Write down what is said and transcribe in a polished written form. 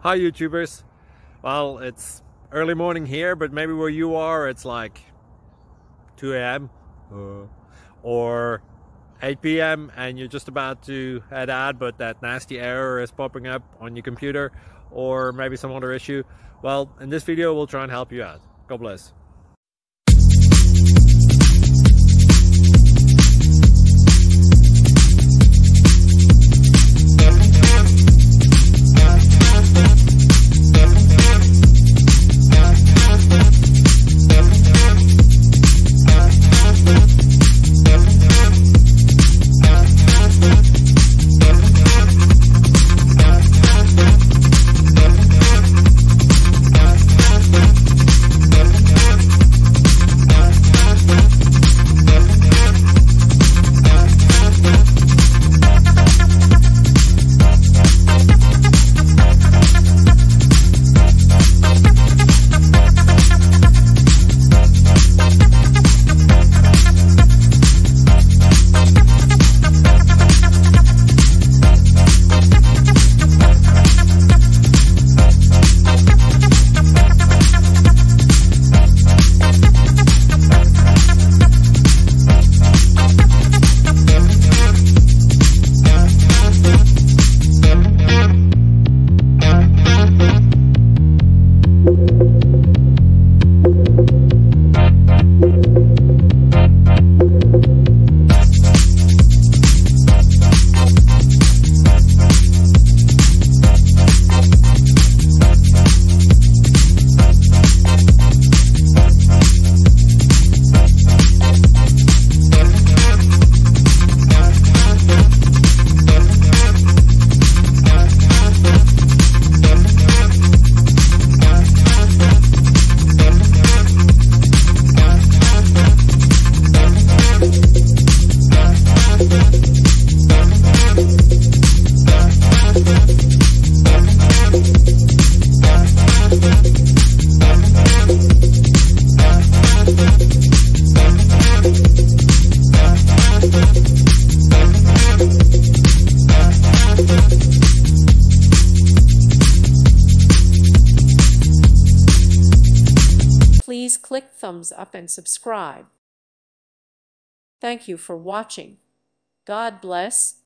Hi YouTubers. Well, it's early morning here, but maybe where you are it's like 2 a.m. or 8 p.m. and you're just about to head out, but that nasty error is popping up on your computer, or maybe some other issue. Well, in this video we'll try and help you out. God bless. Please click thumbs up and subscribe. Thank you for watching. God bless.